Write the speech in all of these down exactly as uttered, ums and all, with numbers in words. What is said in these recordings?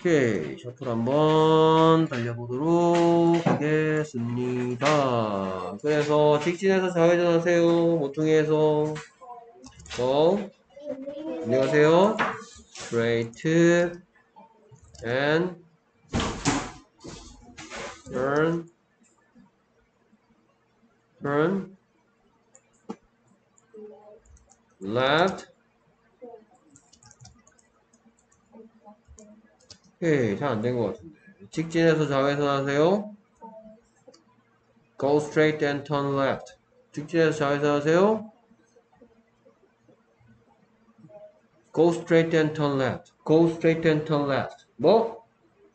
오케이, 셔틀 한번 달려보도록 하겠습니다. 그래서 직진해서 좌회전하세요. 모퉁이에서. 어, 안녕하세요. Straight and turn, turn, left. 오케이, 잘 안 된 것 같은데. 직진해서 좌회전하세요. Go straight and turn left. 직진해서 좌회전하세요. Go straight and turn left. Go straight and turn left. 뭐?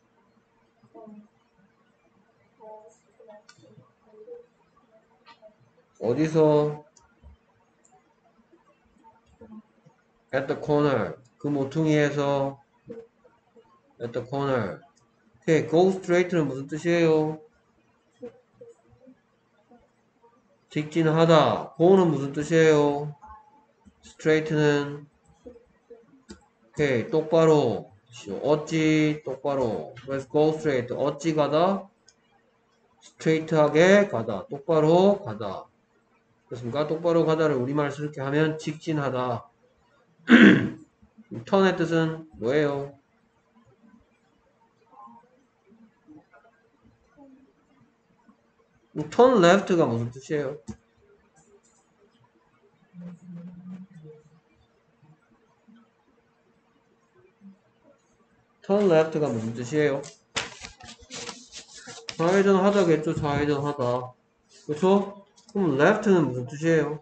어디서? At the corner. 그 모퉁이에서 at the corner. 오케이, go straight는 무슨 뜻이에요? 직진하다. go는 무슨 뜻이에요? straight는 오케이, 똑바로. 어찌 똑바로. 그래서 go straight. 어찌 가다? straight하게 가다. 똑바로 가다. 그렇습니까? 똑바로 가다를 우리말스럽게 하면 직진하다. turn의 뜻은 뭐예요? turn left가 무슨 뜻이에요? turn left가 무슨 뜻이에요? 좌회전 하다겠죠? 좌회전 하다. 그쵸? 그럼 left는 무슨 뜻이에요?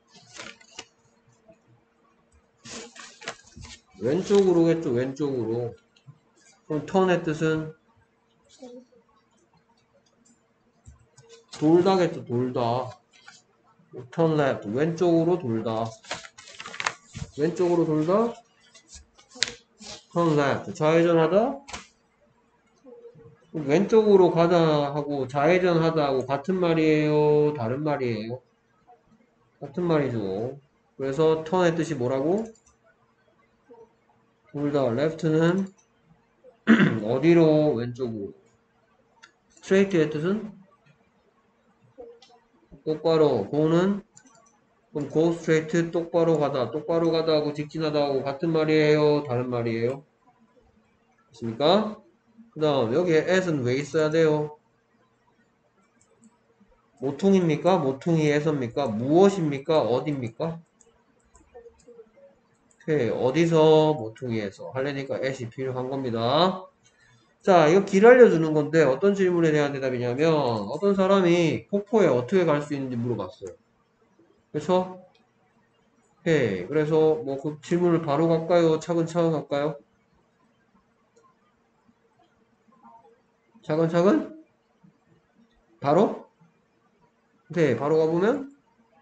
왼쪽으로겠죠? 왼쪽으로. 그럼 turn의 뜻은 돌다겠죠? 돌다. turn left. 왼쪽으로 돌다. 왼쪽으로 돌다. turn left. 좌회전하다. 왼쪽으로 가다 하고 좌회전하다 하고 같은 말이에요? 다른 말이에요? 같은 말이죠. 그래서 turn의 뜻이 뭐라고? 돌다. left는 어디로? 왼쪽으로. straight의 뜻은 똑바로. go는 그럼 go straight 똑바로 가다. 똑바로 가다 하고 직진하다 하고 같은 말이에요? 다른 말이에요? 맞습니까? 그 다음 여기에 at은 왜 있어야 돼요? 모퉁입니까? 모퉁이에서입니까? 무엇입니까? 어디입니까? 오케이. 어디서? 모퉁이에서 하려니까 at이 필요한 겁니다. 자, 이거 길 알려주는 건데 어떤 질문에 대한 대답이냐면 어떤 사람이 폭포에 어떻게 갈 수 있는지 물어봤어요. 그래서 오케이. 그래서 뭐 그 질문을 바로 갈까요? 차근차근 갈까요? 차근차근? 바로? 네, 바로 가보면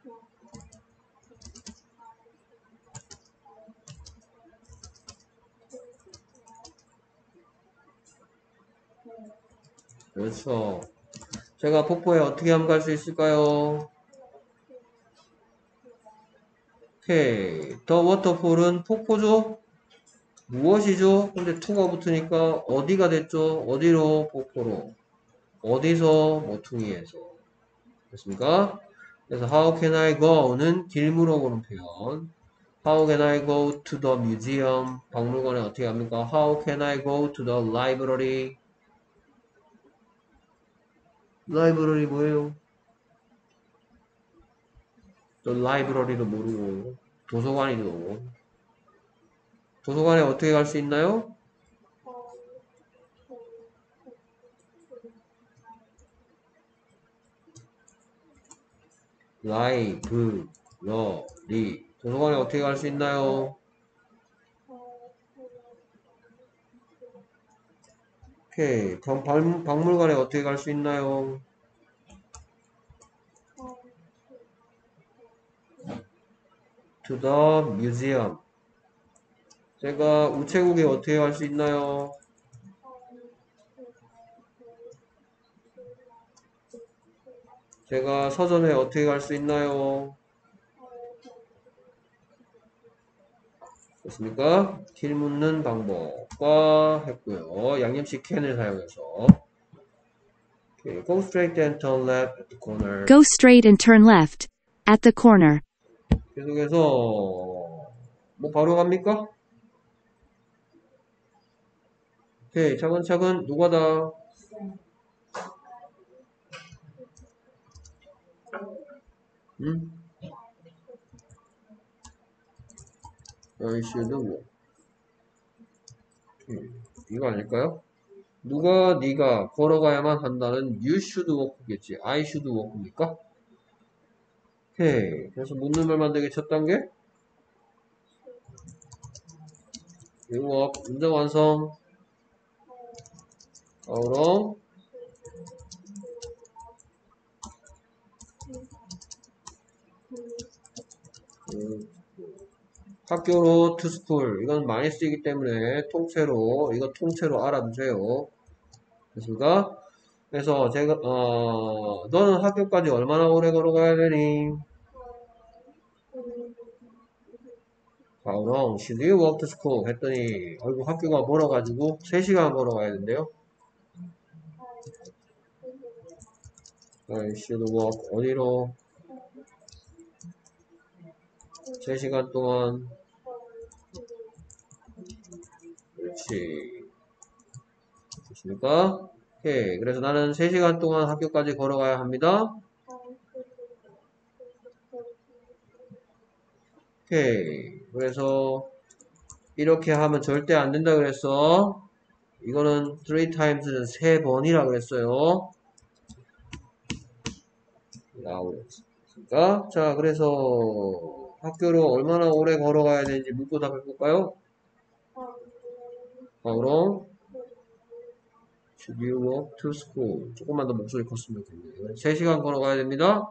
그렇죠. 제가 폭포에 어떻게 하면 갈 수 있을까요? 오케이. 더 워터폴은 폭포죠? 무엇이죠? 근데 to가 붙으니까 어디가 됐죠? 어디로? 폭포로. 어디서? 모퉁이에서. 됐습니까? 그래서 how can I go는 길 물어보는 표현. How can I go to the museum? 박물관에 어떻게 합니까? How can I go to the library? 라이브러리 뭐예요? 저 라이브러리도 모르고 도서관이죠. 도서관에 어떻게 갈 수 있나요? 라이브러리 도서관에 어떻게 갈 수 있나요? 오케이. 박, 박물관에 어떻게 갈 수 있나요? To the museum. 제가 우체국에 어떻게 갈 수 있나요? 제가 서점에 어떻게 갈 수 있나요? 됐습니까? 길 묻는 방법과 했고요. 양념치킨을 사용해서. Okay, go straight and turn left at the corner. Go straight and turn left at the corner. 계속해서 뭐 바로 갑니까? 오케이, 차근차근 누가다? 응? I should walk. 오케이, 이거 아닐까요? 누가 네가 걸어가야만 한다는 you should walk겠지. I should walk입니까? 오케이, 그래서 묻는 말 만들기 첫 단계. you walk, 문장 완성. 그럼 음, 학교로 to school 이건 많이 쓰이기 때문에 통째로 이거 통째로 알아두세요. 됐습니까? 그래서 제가 어 너는 학교까지 얼마나 오래 걸어가야 되니? How long should you walk to school? 했더니 얼굴 학교가 멀어가지고 세 시간 걸어가야 된대요. I should walk 어디로? 세 시간 동안. 그렇지. 됐습니까? 오케이. 그래서 나는 세 시간 동안 학교까지 걸어가야 합니다. 오케이. 그래서 이렇게 하면 절대 안 된다 그랬어. 이거는 three times는 세 번이라 그랬어요. 나오겠습니까? 자, 그래서 학교로 얼마나 오래 걸어가야 되는지 묻고 답해볼까요? 바로 Should you walk to school? 조금만 더 목소리 컸으면 좋겠네요. 세 시간 걸어가야 됩니다.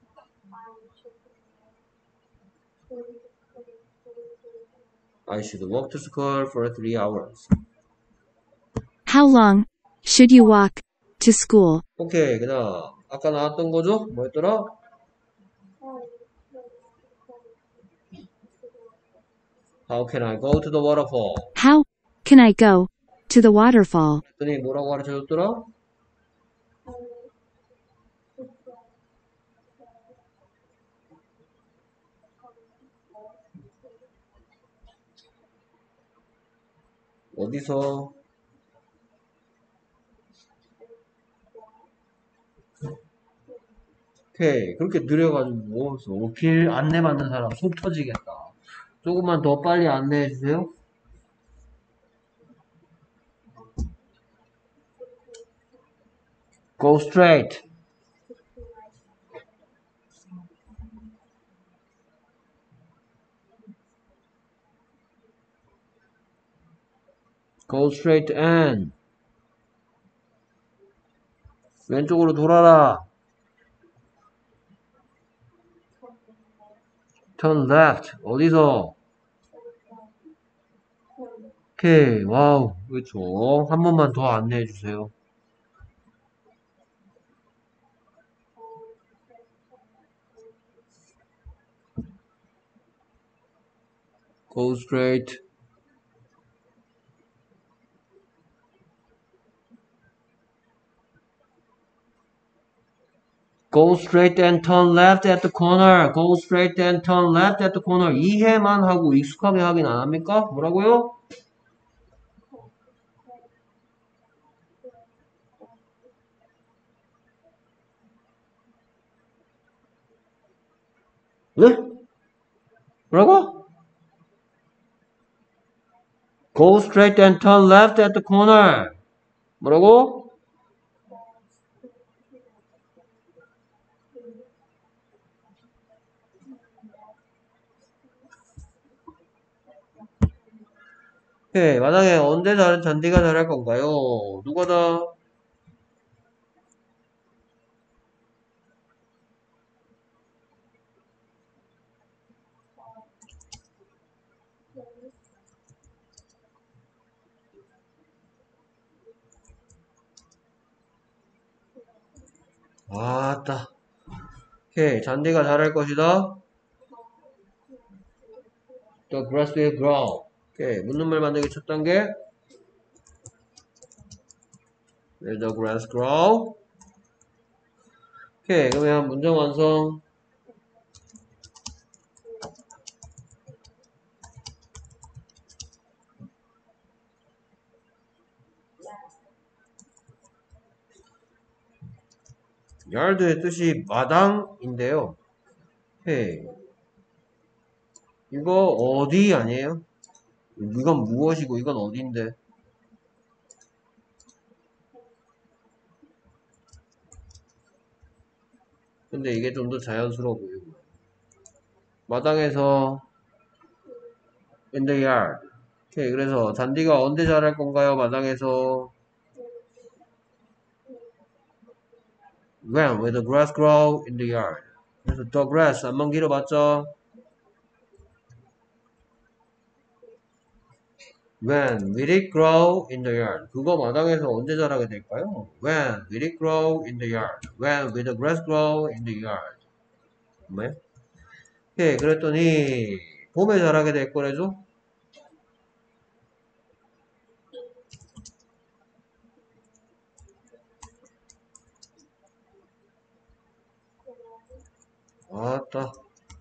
I should walk to school for three hours. How long should you walk to school? 오케이, 그 다음 아까 나왔던 거죠? 뭐였더라? How can I go to the waterfall? How can I go to the waterfall? 했더니 뭐라고 가르쳐줬더라? 어디서? 오케이, 그렇게 느려가지고 길 안내 받는 사람 속 터지겠다. 조금만 더 빨리 안내해 주세요. Go straight. Go straight and 왼쪽으로 돌아라. Turn left. 어디서? 오케이, 와우, 그렇죠. 한 번만 더 안내해 주세요. Go straight. Go straight and turn left at the corner. Go straight and turn left at the corner. 이해만 하고 익숙하게 하긴 안 합니까? 뭐라고요? 네? 뭐라고? Go straight and turn left at the corner. 뭐라고? 오케이, 만약에 언제 잘, 잔디가 자랄 건가요? 누가 다? 아따. 오케이, 잔디가 자랄 것이다. The grass will grow. 오케이. 묻는 말 만들기 첫 단계. Will the grass grow? 오케이. 그러면 문장 완성. yard의 뜻이 마당인데요. 오케이. 이거 어디 아니에요? 이건 무엇이고 이건 어디인데? 근데 이게 좀 더 자연스러워 보이고. 마당에서 in the yard. 오케이. 그래서 잔디가 언제 자랄 건가요? 마당에서 when will the grass grow in the yard. 그래서 the grass 안만 길어봤죠? When will it grow in the yard? 그거 마당에서 언제 자라게 될까요? When will it grow in the yard? When will the grass grow in the yard? 네? 오케이. 그랬더니 봄에 자라게 될 거래죠? 아따.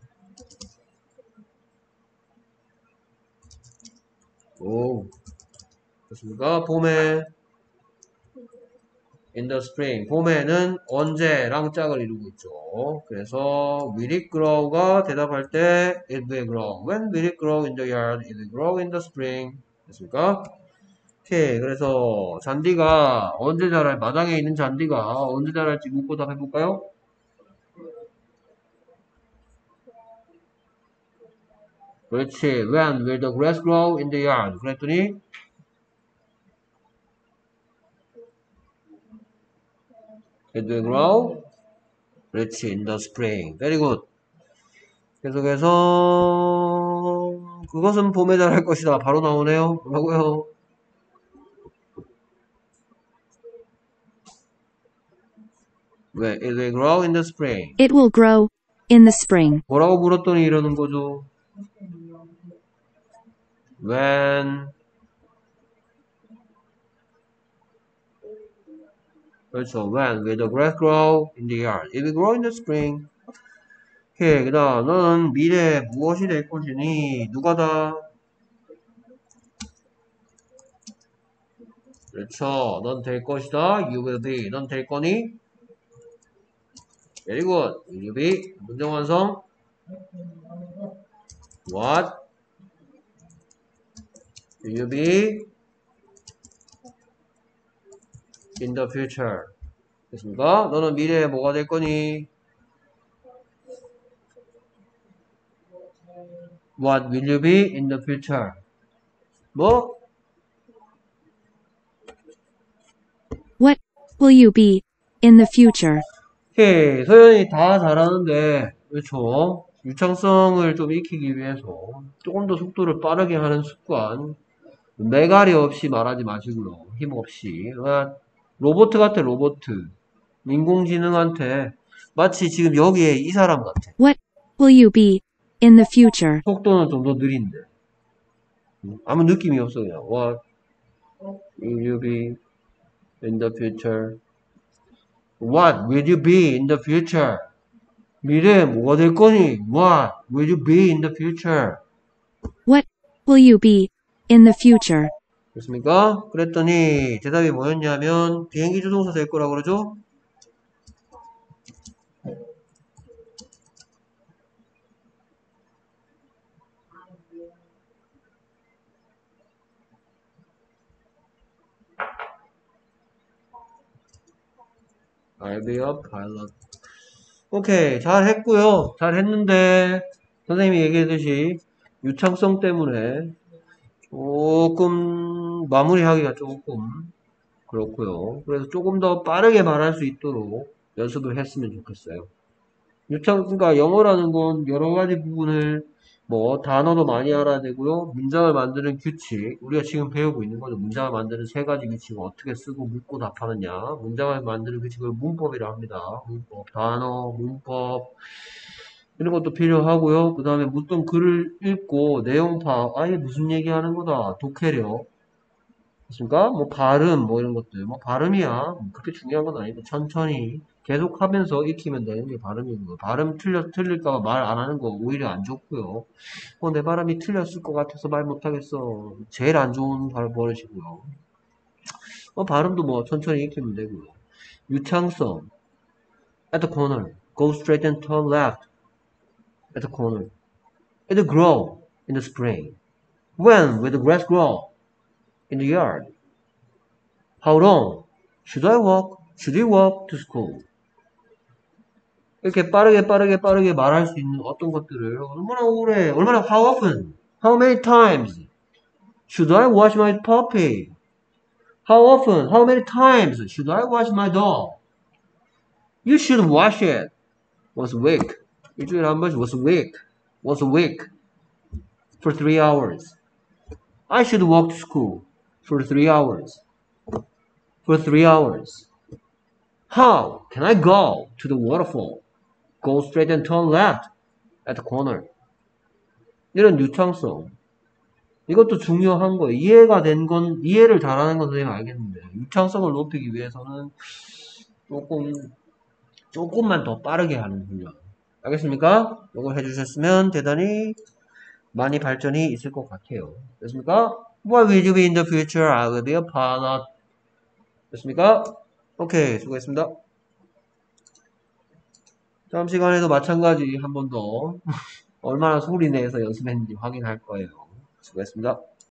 오. 됐습니까? 봄에 in the spring. 봄에는 언제랑 짝을 이루고 있죠. 그래서 will it grow가 대답할 때 it will grow. When will it grow in the yard? It will grow in the spring. 됐습니까? 오케이. 그래서 잔디가 언제 자랄, 마당에 있는 잔디가 언제 자랄지 묻고 답해볼까요? 그렇지. When will the grass grow in the yard? 그랬더니 it will grow. 그렇지. In the spring. Very good. 계속해서 그것은 봄에 자랄 것이다. 바로 나오네요. 뭐라고요? 왜? It will grow in the spring. It will grow in the spring. 뭐라고 물었더니 이러는 거죠. When 그렇죠. When will the grass grow in the yard? It will grow in the spring. 오케이. 그 다음 너는 미래에 무엇이 될 것이니 누가다? 그렇죠. 넌 될 것이다. You will be. 넌 될 거니? Very good. Will you be? 문장 완성. What will you be in the future? 됐습니까? 너는 미래에 뭐가 될 거니? What will you be in the future? 뭐? What will you be in the future? 오케이. 소연이 다 잘하는데, 그렇죠. 유창성을 좀 익히기 위해서 조금 더 속도를 빠르게 하는 습관. 매가리 없이 말하지 마시고요. 힘 없이. 로봇 같아, 로봇. 인공지능한테 마치 지금 여기에 이 사람 같아. What will you be in the future? 속도는 좀 더 느린데. 아무 느낌이 없어, 그냥. What will you be in the future? What will you be in the future? 미래에 뭐가 될 거니? What will you be in the future? What will you be in the future? 그렇습니까? 그랬더니 대답이 뭐였냐면 비행기 조종사 될 거라고 그러죠? I'll be a pilot. 오케이. 잘 했고요. 잘 했는데 선생님이 얘기했듯이 유창성 때문에 조금 마무리하기가 조금 그렇고요. 그래서 조금 더 빠르게 말할 수 있도록 연습을 했으면 좋겠어요. 유창, 그러니까 영어라는 건 여러 가지 부분을 뭐 단어도 많이 알아야 되고요. 문장을 만드는 규칙, 우리가 지금 배우고 있는 거죠. 문장을 만드는 세 가지 규칙을 어떻게 쓰고 묻고 답하느냐. 문장을 만드는 규칙을 문법이라 합니다. 문법, 단어, 문법. 이런 것도 필요하고요. 그 다음에 묻던 글을 읽고 내용 파악. 아, 이게 무슨 얘기하는 거다. 독해력. 그렇습니까? 뭐 발음 뭐 이런 것들. 뭐 발음이야. 뭐 그렇게 중요한 건 아니고 천천히 계속 하면서 익히면 되는 게 발음인 거예요. 발음 틀려 틀릴까봐 말 안 하는 거 오히려 안 좋고요. 어, 내 발음이 틀렸을 것 같아서 말 못하겠어. 제일 안 좋은 발 버릇이고요. 어, 발음도 뭐 천천히 익히면 되고요. 유창성. At the corner. Go straight and turn left. At the corner. It'll grow in the spring. When will the grass grow? In the yard. How long? Should I walk? Should we walk to school? 이렇게 빠르게 빠르게 빠르게 말할 수 있는 어떤 것들을 얼마나 오래, 얼마나 how often? How many times? Should I wash my puppy? How often? How many times? Should I wash my dog? You should wash it. Once a week. 일주일에 한 번씩 once a week. Once a week. For three hours. I should walk to school for three hours. For three hours. How can I go to the waterfall? Go straight and turn left at the corner. 이런 유창성. 이것도 중요한 거예요. 이해가 된 건, 이해를 잘하는 건 선생님 알겠는데, 유창성을 높이기 위해서는 조금, 조금만 더 빠르게 하는 훈련. 알겠습니까? 이걸 해주셨으면 대단히 많이 발전이 있을 것 같아요. 됐습니까? What will you be in the future? I will be a pilot. 됐습니까? 오케이, 수고했습니다. 다음 시간에도 마찬가지 한 번 더 얼마나 소리 내서 연습했는지 확인할 거예요. 수고했습니다.